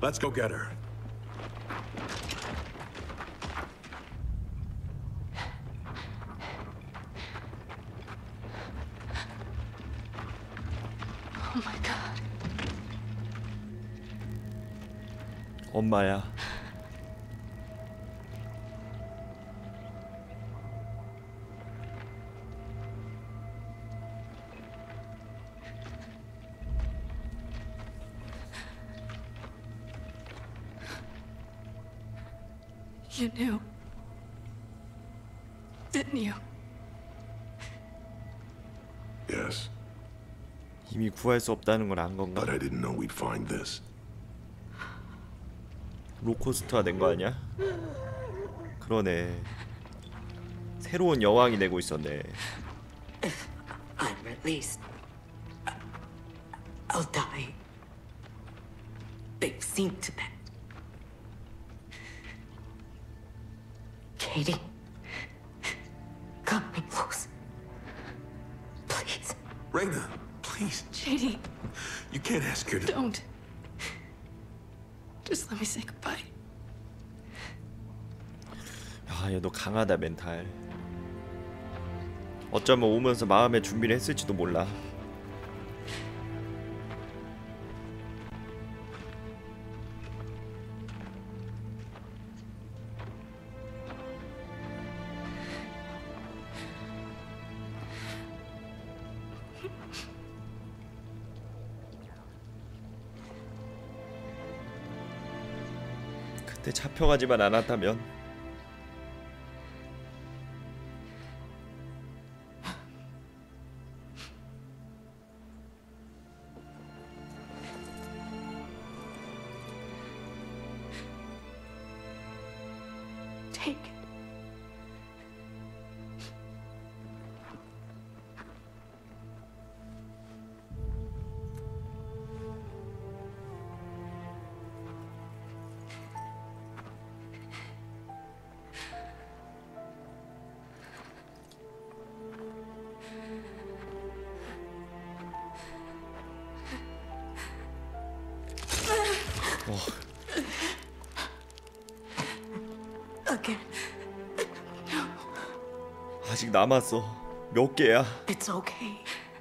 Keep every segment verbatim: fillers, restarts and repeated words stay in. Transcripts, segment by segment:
Let's go get her. Oh my God. 엄마야. You knew, didn't you? Yes, 이미 구할 수 없다는 걸 안 건가? but I didn't know we'd find this. 로코스터가 된 거 아니야? 그러네. 새로운 여왕이 되고 있었네. If I'm released, I'll die. They've seen to that. Katie, cut me loose. Please. Reyna, please. J D, You can't ask her to... don't. Just let me say goodbye. 야, 얘 너 강하다 멘탈. 어쩌면 오면서 마음의 준비를 했을지도 몰라. 그때 잡혀가지만 않았다면. Take it. Again. 아직 남았어. 몇 개야? It's okay.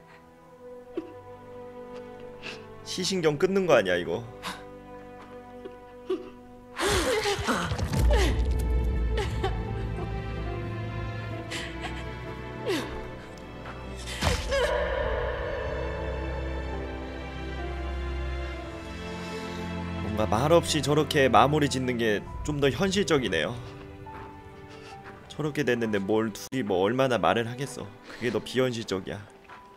시신경 끊는 거 아니야 이거? 뭔가 말없이 저렇게 마무리 짓는 게 좀 더 현실적이네요. 저렇게 됐는데 뭘 둘이 뭐 얼마나 말을 하겠어. 그게 더 비현실적이야.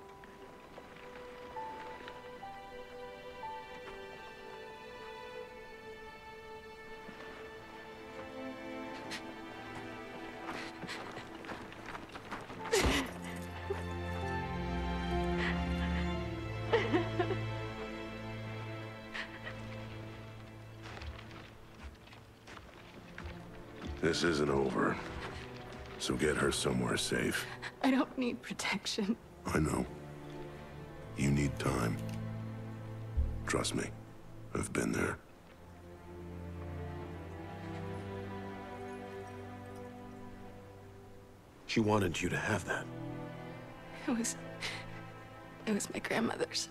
This isn't over. So get her somewhere safe. I don't need protection. I know. You need time. Trust me. I've been there. She wanted you to have that. It was... It was my grandmother's.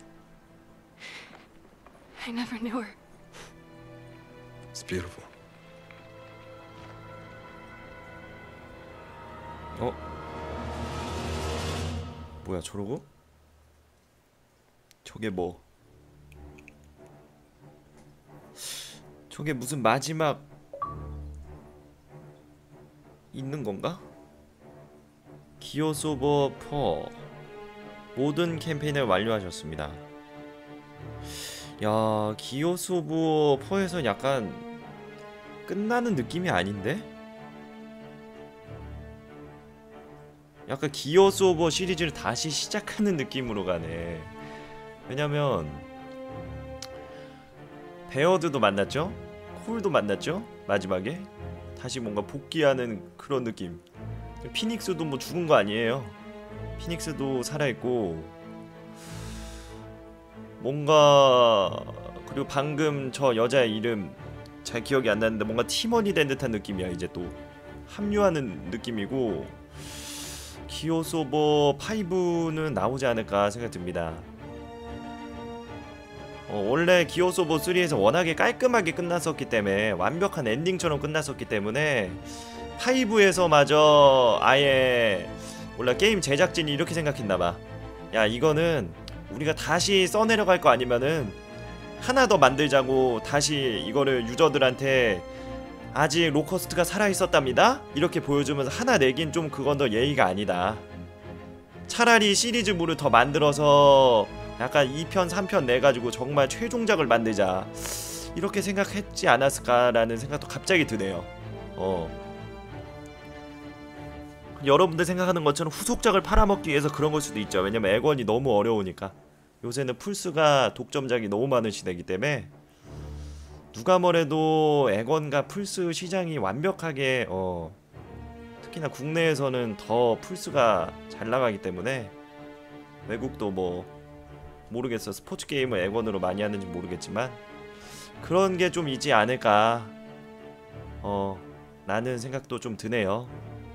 I never knew her. It's beautiful. 어? 뭐야 저러고? 저게 뭐? 저게 무슨 마지막 있는 건가? 기어스 오브 퍼 모든 캠페인을 완료하셨습니다. 야, 기어스 오브 퍼에서 약간 끝나는 느낌이 아닌데? 약간 기어스 오브 시리즈를 다시 시작하는 느낌으로 가네. 왜냐면 베어드도 만났죠? 콜도 만났죠? 마지막에 다시 뭔가 복귀하는 그런 느낌. 피닉스도 뭐 죽은 거 아니에요. 피닉스도 살아있고 뭔가 그리고 방금 저 여자의 이름 잘 기억이 안 나는데 뭔가 팀원이 된 듯한 느낌이야. 이제 또 합류하는 느낌이고 기어소버 파이브는 나오지 않을까 생각 듭니다. 어, 원래 기어소버 쓰리에서 워낙에 깔끔하게 끝났었기 때문에 완벽한 엔딩처럼 끝났었기 때문에 파이브에서마저 아예 몰라 게임 제작진이 이렇게 생각했나봐. 야 이거는 우리가 다시 써내려갈 거 아니면은 하나 더 만들자고 다시 이거를 유저들한테 아직 로커스트가 살아있었답니다 이렇게 보여주면서 하나 내긴 좀 그건 더 예의가 아니다. 차라리 시리즈물을 더 만들어서 약간 이 편 삼 편 내가지고 정말 최종작을 만들자 이렇게 생각했지 않았을까라는 생각도 갑자기 드네요. 어 여러분들 생각하는 것처럼 후속작을 팔아먹기 위해서 그런 걸 수도 있죠. 왜냐면 액원이 너무 어려우니까. 요새는 플스가 독점작이 너무 많은 시대이기 때문에 누가 뭐래도 액원과 플스 시장이 완벽하게 어 특히나 국내에서는 더 플스가 잘 나가기 때문에 외국도 뭐 모르겠어. 스포츠 게임을 액원으로 많이 하는지 모르겠지만 그런 게 좀 있지 않을까 어 라는 생각도 좀 드네요.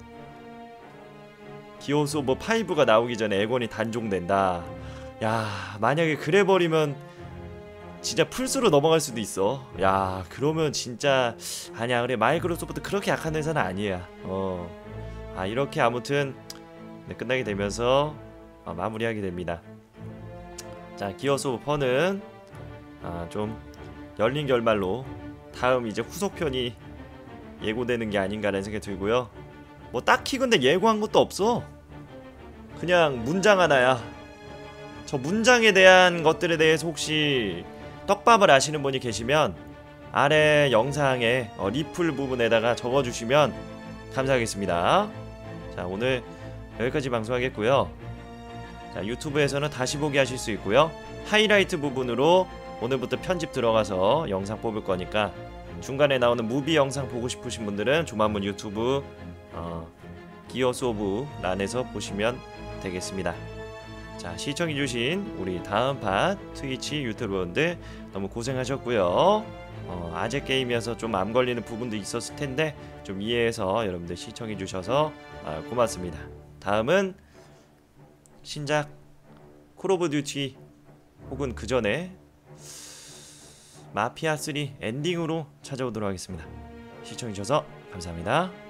기어소버 파이브가 나오기 전에 액원이 단종된다. 야 만약에 그래버리면 진짜 플스로 넘어갈 수도 있어. 야 그러면 진짜 아니야. 그래 마이크로소프트 그렇게 약한 회사는 아니야. 어. 아 이렇게 아무튼 네, 끝나게 되면서 어, 마무리하게 됩니다. 자 기어소버 사는 아, 좀 열린 결말로 다음 이제 후속편이 예고되는 게 아닌가라는 생각이 들고요. 뭐 딱히 근데 예고한 것도 없어. 그냥 문장 하나야. 저 문장에 대한 것들에 대해서 혹시 떡밥을 아시는 분이 계시면 아래 영상에 어, 리플 부분에다가 적어주시면 감사하겠습니다. 자 오늘 여기까지 방송하겠고요. 자 유튜브에서는 다시 보기 하실 수 있고요. 하이라이트 부분으로 오늘부터 편집 들어가서 영상 뽑을 거니까 중간에 나오는 무비 영상 보고 싶으신 분들은 조만문 유튜브 어, 기어소브 란에서 보시면 되겠습니다. 자 시청해주신 우리 다음 팟 트위치 유튜버분들 너무 고생하셨고요. 어, 아재 게임이어서 좀 암 걸리는 부분도 있었을 텐데 좀 이해해서 여러분들 시청해주셔서 아, 고맙습니다. 다음은 신작 콜 오브 듀티 혹은 그 전에 마피아 쓰리 엔딩으로 찾아오도록 하겠습니다. 시청해주셔서 감사합니다.